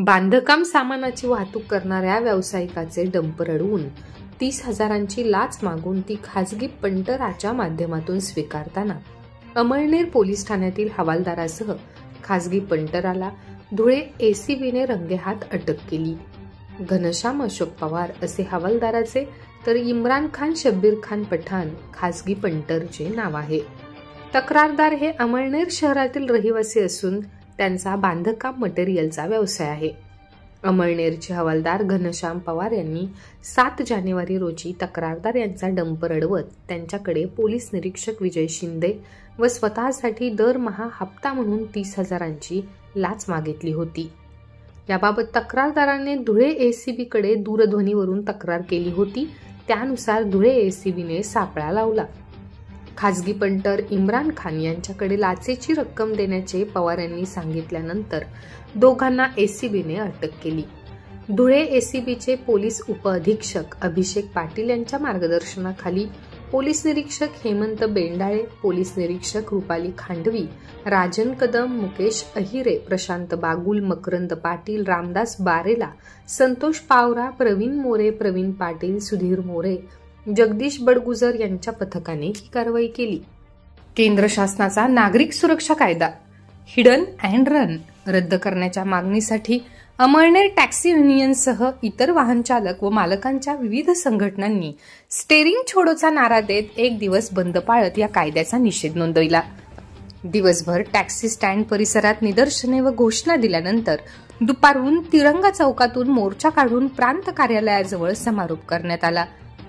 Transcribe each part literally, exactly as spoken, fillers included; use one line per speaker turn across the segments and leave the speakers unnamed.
बांधकाम सामानाची वाहतूक करणाऱ्या व्यावसायिकाचे डंपर अडवून तीस हजारांची लाच मागून ती खासगी पंटराच्या माध्यमातून स्वीकारताना अमळनेर पोलीस ठाण्यातील हवालदारासह खासगी पंटराला धुळे एसीबीने रंगेहात अटक केली। घनश्याम अशोक पवार असे हवालदाराचे तर इम्रान खान शब्बीर खान पठाण खासगी पंटरचे नाव आहे। तक्रारदार हे अमळनेर शहरातील रहिवासी असून त्यांचा बांधकाम मटेरियलचा व्यवसाय आहे। अमळनेरचे हवालदार घनश्याम पवार यांनी सात जानेवारी रोजी तक्रारदार यांचा डंपर अडवत त्यांच्याकडे पोलीस निरीक्षक विजय शिंदे व स्वतःसाठी दरमहा हप्ता म्हणून तीस हजारांची लाच मागितली होती। याबाबत तक्रारदाराने धुळे एसीबी कडे दूरध्वनीवरून तक्रार केली होती। त्यानुसार धुळे एसीबीने सापळा लावला। खासगी पंटर इम्रान खान यांच्याकडे लाचेची रक्कम देण्याचे पवार यांनी सांगितल्यानंतर दोघांना एसीबीने अटक केली। धुळे एसीबीचे पोलीस उपअधीक्षक अभिषेक पाटील यांच्या मार्गदर्शनाखाली पोलीस निरीक्षक हेमंत बेंडाळे, पोलीस निरीक्षक रुपाली खांडवी, राजन कदम, मुकेश अहिरे, प्रशांत बागुल, मकरंद पाटील, रामदास बारेला, संतोष पावरा, प्रवीण मोरे, प्रवीण पाटील, सुधीर मोरे, जगदीश बडगुजर यांच्या पथकाने ही कारवाई केली। केंद्र शासनाचा नागरिक सुरक्षा कायदा हिडन अँड रन रद्द करण्याच्या मागणीसाठी अमळनेर टॅक्सी युनियनसह इतर वाहन चालक व मालकांच्या विविध संघटनांनी स्टेरिंग छोडोचा नारा देत एक दिवस बंद पाळत या कायद्याचा निषेध नोंदविला। दिवसभर टॅक्सी स्टँड परिसरात निदर्शने व घोषणा दिल्यानंतर दुपारून तिरंगा चौकातून मोर्चा काढून प्रांत कार्यालयाजवळ समारोप करण्यात आला।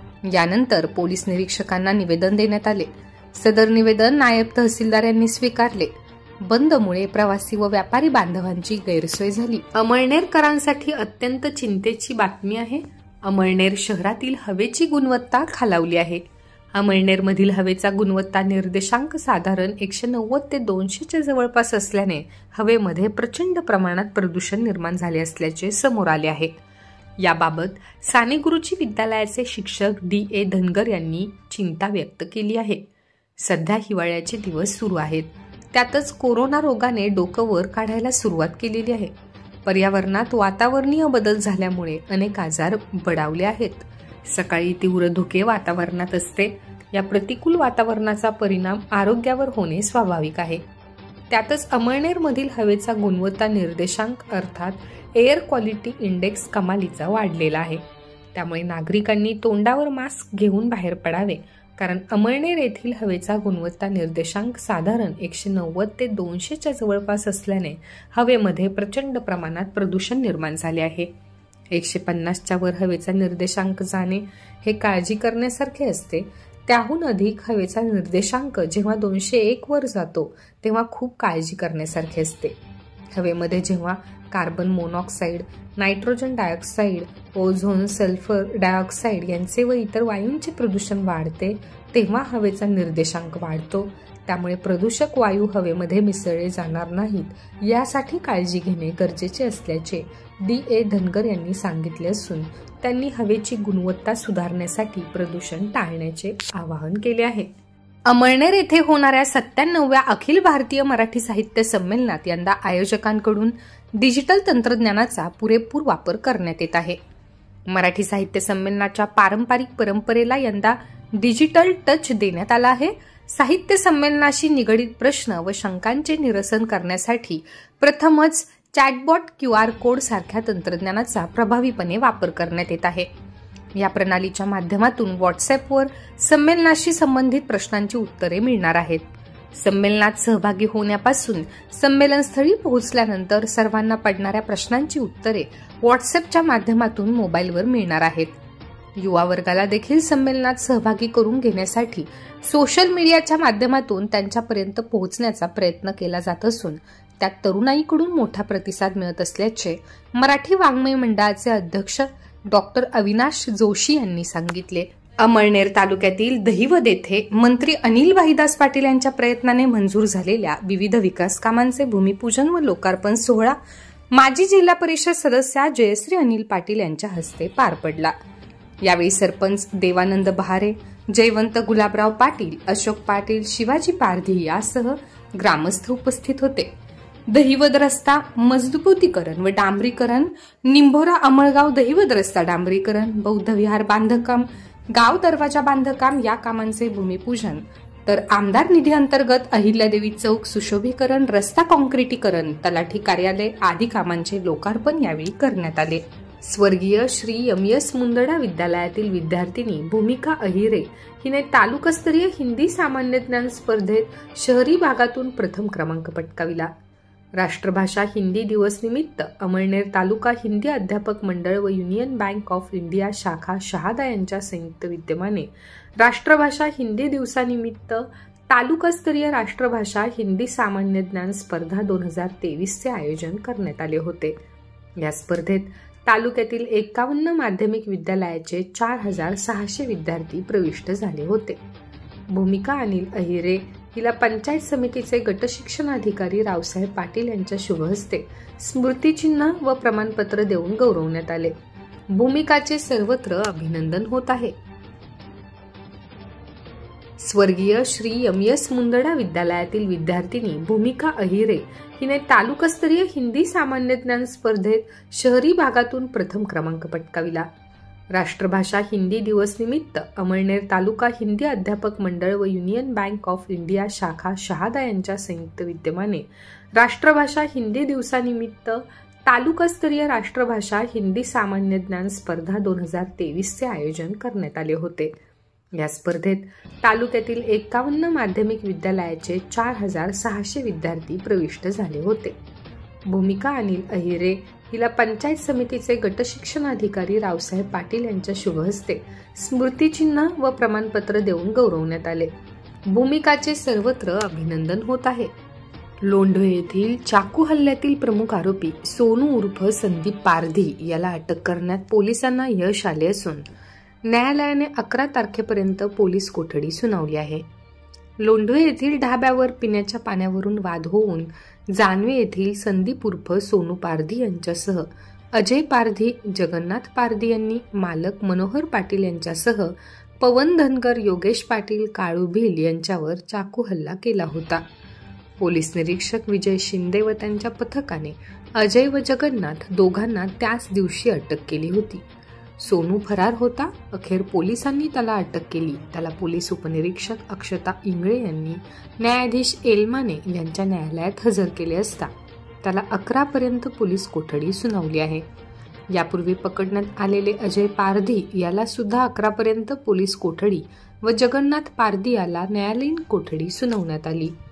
यानंतर पोलीस निरीक्षकांना निवेदन देण्यात आले। सदर निवेदन नायब तहसीलदार यांनी स्वीकारले। बंदमुळे प्रवासी व व्यापारी बांधवांची गैरसोय झाली। अमळनेरकरांसाठी अत्यंत चिंतेची बातमी आहे। अमळनेर शहरातील हवेची गुणवत्ता खालावली आहे। अमळनेरमधील हवेचा गुणवत्ता निर्देशांक साधारण एकशे नव्वद ते दोनशेच्या जवळपास असल्याने हवेमध्ये प्रचंड प्रमाणात प्रदूषण निर्माण झाले असल्याचे समोर आले आहे। याबाबत साने गुरुजी विद्यालयाचे शिक्षक डी ए धनगर यांनी चिंता व्यक्त केली आहे। सध्या हिवाळ्याचे दिवस सुरू आहेत, त्यातच कोरोना रोगाने डोकं वर काढायला सुरुवात केलेली आहे। पर्यावरणात वातावरणीय बदल झाल्यामुळे अनेक आजार बळावले आहेत। सकाळी तीव्र धुके वातावरणात असते। या प्रतिकूल वातावरणाचा परिणाम आरोग्यावर होणे स्वाभाविक आहे। त्यातच अमळनेरमधील हवेचा गुणवत्ता निर्देशांक अर्थात एअर क्वालिटी इंडेक्स कमालीचा वाढलेला आहे। त्यामुळे नागरिकांनी तोंडावर मास्क घेऊन बाहेर पडावे, कारण अमळनेर येथील हवेचा गुणवत्ता निर्देशांक साधारण एकशे नव्वद ते दोनशेच्या जवळपास असल्याने हवेमध्ये प्रचंड प्रमाणात प्रदूषण निर्माण झाले आहे। एकशे पन्नासच्या वर हवेचा निर्देशांक जाणे हे काळजी करण्यासारखे असते। त्याहून अधिक हवेचा निर्देशांक जेव्हा दोनशे एक वर जातो तेव्हा खूप काळजी करण्यासारखे असते। हवेमध्ये जेव्हा carbon monoxide, nitrogen dioxide, ozone, sulphur dioxide यांचे व इतर वायूंचे प्रदूषण वाढते तेव्हा हवेचा निर्देशांक वाढतो। त्यामुळे प्रदूषक वायू हवेमध्ये मिसळले जाणार नाहीत यासाठी काळजी घेणे गरजेचे असल्याचे डी ए धनगर यांनी सांगितले असून त्यांनी हवेची गुणवत्ता सुधारण्यासाठी प्रदूषण टाळण्याचे आवाहन केले आहे। अमळनेर येथे होणाऱ्या सत्त्याण्णवव्या अखिल भारतीय मराठी साहित्य संमेलनात यंदा आयोजकांकडून डिजिटल तंत्रज्ञानाचा पुरेपूर वापर करण्यात येत आहे। मराठी साहित्य संमेलनाच्या पारंपरिक परंपरेला यंदा डिजिटल टच देण्यात आला आहे। साहित्य संमेलनाशी निगडीत प्रश्न व शंकांचे निरसन करण्यासाठी प्रथमच चॅटबॉट, क्यू आर कोड सारख्या तंत्रज्ञानाचा प्रभावीपणे वापर करण्यात येत आहे। या प्रणालीच्या माध्यमातून व्हॉट्सअपवर संमेलनाशी संबंधित प्रश्नांची उत्तरे मिळणार आहेत। संमेलनात सहभागी होण्यापासून संमेलनस्थळी पोहोचल्यानंतर सर्वांना पडणाऱ्या प्रश्नांची उत्तरे व्हॉट्सअपच्या माध्यमातून मोबाईलवर मिळणार आहेत। युवा वर्गाला देखील संमेलनात सहभागी करून घेण्यासाठी सोशल मीडियाच्या माध्यमातून त्यांच्यापर्यंत पोहोचण्याचा प्रयत्न केला जात असून त्यात तरुणाईकडून मोठा प्रतिसाद मिळत असल्याचे मराठी वाङ्मय मंडळाचे अध्यक्ष डॉक्टर अविनाश जोशी यांनी सांगितले। अमळनेर तालुक्यातील दहिवद येथे मंत्री अनिल भाईदास पाटील यांच्या प्रयत्नाने मंजूर झालेल्या विविध विकास कामांचे भूमिपूजन व लोकार्पण सोहळा माजी जिल्हा परिषद सदस्या जयश्री अनिल पाटील यांच्या हस्ते पार पडला। यावेळी सरपंच देवानंद बहारे, जयवंत गुलाबराव पाटील, अशोक पाटील, शिवाजी पारधी यासह ग्रामस्थ उपस्थित होते। दहिवद रस्ता मजबूतीकरण व डांबरीकरण, निंभोरा अमळगाव दहिवद रस्ता डांबरीकरण, बौद्ध विहार बांधकाम, गाव दरवाजा बांधकाम या कामांचे भूमिपूजन, तर आमदार निधी अंतर्गत अहिल्यादेवी चौक सुशोभीकरण, रस्ता काँक्रिटीकरण, तलाठी कार्यालय आदी कामांचे लोकार्पण यावेळी करण्यात आले। स्वर्गीय श्री एम एस मुंदडा विद्यालयातील विद्यार्थिनी भूमिका अहिरे हिने तालुकास्तरीय हिंदी सामान्य ज्ञान स्पर्धेत शहरी भागातून प्रथम क्रमांक पटकाविला। राष्ट्रभाषा हिंदी दिवस निमित्त अमळनेर तालुका हिंदी अध्यापक मंडळ व युनियन बँक ऑफ इंडिया शाखा शहादा यांच्या संयुक्त विद्यमाने राष्ट्रभाषा हिंदी दिवसानिमित्त तालुकास्तरीय राष्ट्रभाषा हिंदी सामान्य ज्ञान स्पर्धा दोन हजार तेवीस चे आयोजन करण्यात आले होते। या स्पर्धेत तालुक्यातील एकावन्न माध्यमिक विद्यालयाचे चार हजार सहाशे विद्यार्थी प्रविष्ट झाले होते। भूमिका अनिल अहिरे हिला पंचायत समितीचे गट शिक्षणाधिकारी रावसाहेब पाटील यांच्या शुभ हस्ते स्मृतिचिन्ह व प्रमाणपत्र देऊन गौरवण्यात आले। भूमिकाचे सर्वत्र अभिनंदन होत आहे। स्वर्गीय श्री एम एस मुंदडा विद्यालयातील विद्यार्थिनी भूमिका अहिरे हिने तालुकास्तरीय हिंदी सामान्य ज्ञान स्पर्धेत शहरी भागातून प्रथम क्रमांक पटकाविला। राष्ट्रभाषा हिंदी दिवस निमित्त अमळनेर तालुका हिंदी अध्यापक मंडळ व युनियन बँक ऑफ इंडिया शाखा शहादा यांच्या संयुक्त विद्यमाने राष्ट्रभाषा हिंदी दिवसानिमित्त तालुकास्तरीय राष्ट्रभाषा हिंदी सामान्य ज्ञान स्पर्धा दोन हजार तेवीस चे आयोजन करण्यात आले होते। या स्पर्धेत तालुक्यातील एकावन्न माध्यमिक विद्यालयाचे चार हजार सहाशे विद्यार्थी प्रविष्ट झाले होते। भूमिका अनिल अहिरे हिला पंचायत समितीचे गट शिक्षणाधिकारी रावसाहेब पाटील यांच्या शुभ हस्ते स्मृतिचिन्ह व प्रमाणपत्र देऊन गौरवण्यात आले। भूमिकाचे सर्वत्र अभिनंदन होत आहे। लोंढवे येथील चाकू हल्ल्यातील प्रमुख आरोपी सोनू उर्फ संदीप पारधी याला अटक करण्यात पोलिसांना यश आले असून न्यायालयाने अकरा तारखेपर्यंत पोलीस कोठडी सुनावली आहे। लोंढवे येथील ढाब्यावर पिण्याच्या पाण्यावरून वाद होऊन जानवे येथील संदीप उर्फ सोनू पारधी यांच्यासह अजय पारधी, जगन्नाथ पारधी यांनी मालक मनोहर पाटील यांच्यासह पवन धनगर, योगेश पाटील, काळू भिल यांच्यावर चाकू हल्ला केला होता। पोलीस निरीक्षक विजय शिंदे व त्यांच्या पथकाने अजय व जगन्नाथ दोघांना त्याच दिवशी अटक केली होती। सोनू फरार होता। अखेर पोलिसांनी त्याला अटक केली। त्याला पोलीस उपनिरीक्षक अक्षता इंगळे यांनी न्यायाधीश एलमाने यांच्या न्यायालयात हजर केले असता त्याला अकरा पर्यंत पोलीस कोठडी सुनावली आहे। यापूर्वी पकडण्यात आलेले अजय पारधी याला सुद्धा अकरा पर्यंत पोलीस कोठडी व जगन्नाथ पारधी याला न्यायालयीन कोठडी सुनावण्यात आली।